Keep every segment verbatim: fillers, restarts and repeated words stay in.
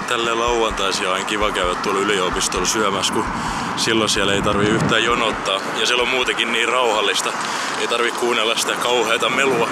Tälle lauantaisin on kiva käydä tuolla yliopistolla syömässä, kun silloin siellä ei tarvi yhtään jonottaa. Ja siellä on muutenkin niin rauhallista, ei tarvi kuunnella sitä kauheata melua.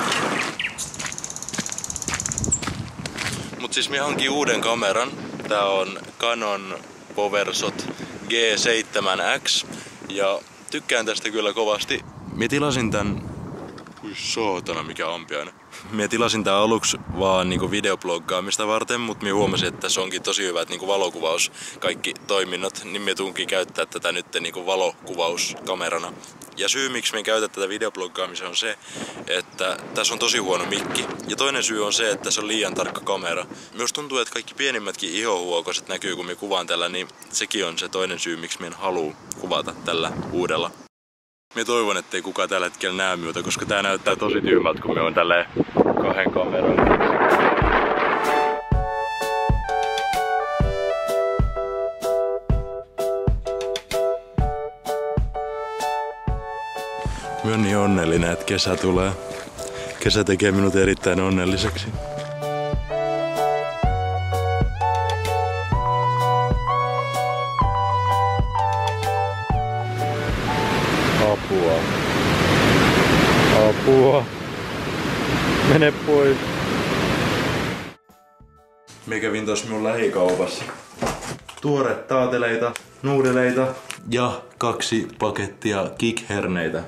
Mut siis minä hankin uuden kameran. Tää on Canon PowerShot G seitsemän X ja tykkään tästä kyllä kovasti. Mie tilasin tän... Ui saatana, mikä ampiainen. Mie tilasin tää aluksi vaan niinku videobloggaamista varten, mut mie huomasin, että tässä onkin tosi hyvät niinku valokuvaus kaikki toiminnot, niin mie tuunkin käyttää tätä nyt niinku valokuvauskamerana. Ja syy miksi me käytän tätä videobloggaamista on se, että tässä on tosi huono mikki. Ja toinen syy on se, että se on liian tarkka kamera. Myös tuntuu, että kaikki pienimmätkin ihohuokoset näkyy kun me kuvaan tällä, niin sekin on se toinen syy miksi me en halua kuvata tällä uudella. Mie toivon, ettei kukaan tällä hetkellä näe minulta, koska tää näyttää tosi tyhmältä, kun me on tälleen kahden kameran. Mä oon niin onnellinen, että kesä tulee. Kesä tekee minut erittäin onnelliseksi. Apua. Apua. Mene pois. Me kävin tossa minun lähikaupassa. Tuoret taateleita, nuudeleita ja kaksi pakettia kikherneitä.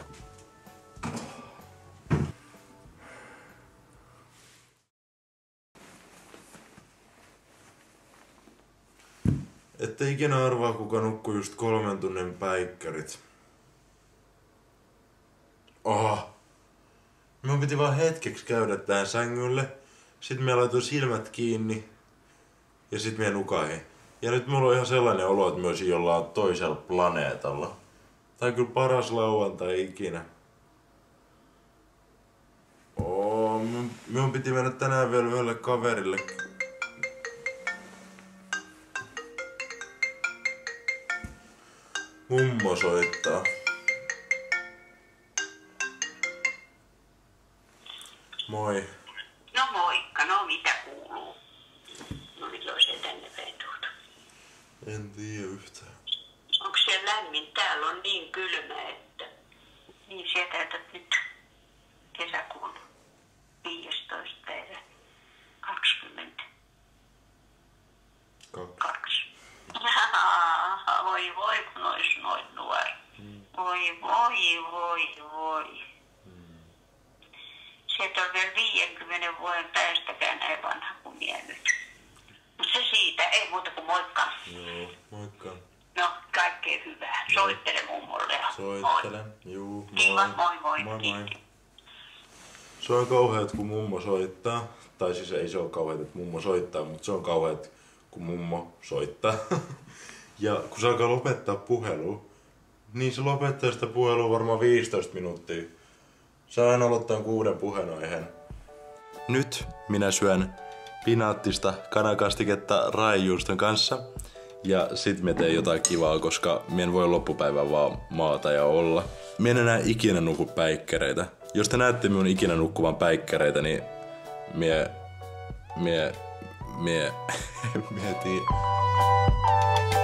Ette ikinä arvaa, kuka nukkuu just kolmen tunnin päikkärit. Oha. Minun piti vaan hetkeksi käydä tähän sängylle. Sitten minä laitoin silmät kiinni. Ja sit minä nukahin. Ja nyt mulla on ihan sellainen olo, että mä olisin jollain toisella planeetalla. Tää on kyllä paras lauantai ikinä. Oo, minun piti mennä tänään vielä yhdelle kaverille. Mummo soittaa. Moi. No moikka, no mitä kuuluu? No milloin se tänne päin tuota? En tiedä yhtään. Onko siellä lämmin? Täällä on niin kylmä, että... Niin siellä täytät nyt kesäkuun viidestoista päivä kaksikymmentä. Kaksi. Voi voi, kun ois noin nuori. Mm. Voi voi voi voi. Mm. Sieltä on vielä viidenkymmenen vuoden päästäkään näin vanha kuin minä nyt. Mut se siitä, ei muuta kuin moikka. Joo, moikka. No, kaikkea hyvää. Soittele mummolle. Soittelen, juu, moi. Kiva, moi moi. Moi moi. Se on kauheat kun mummo soittaa. Tai siis ei se ole kauheat, että mummo soittaa, mutta se on kauheat kun mummo soittaa. Ja kun se alkaa lopettaa puhelua, niin se lopettaa sitä puhelua varmaan viisitoista minuuttia. Saa aina aloittaa kuuden puheenaiheen. Nyt minä syön pinaattista kanakastiketta raajuuston kanssa. Ja sit me teen jotain kivaa, koska mä en voi loppupäivän vaan maata ja olla. Mä en enää ikinä nuku päikkäreitä. Jos te näette minun ikinä nukkuvan päikkäreitä, niin mie... mie... mie... mie tii...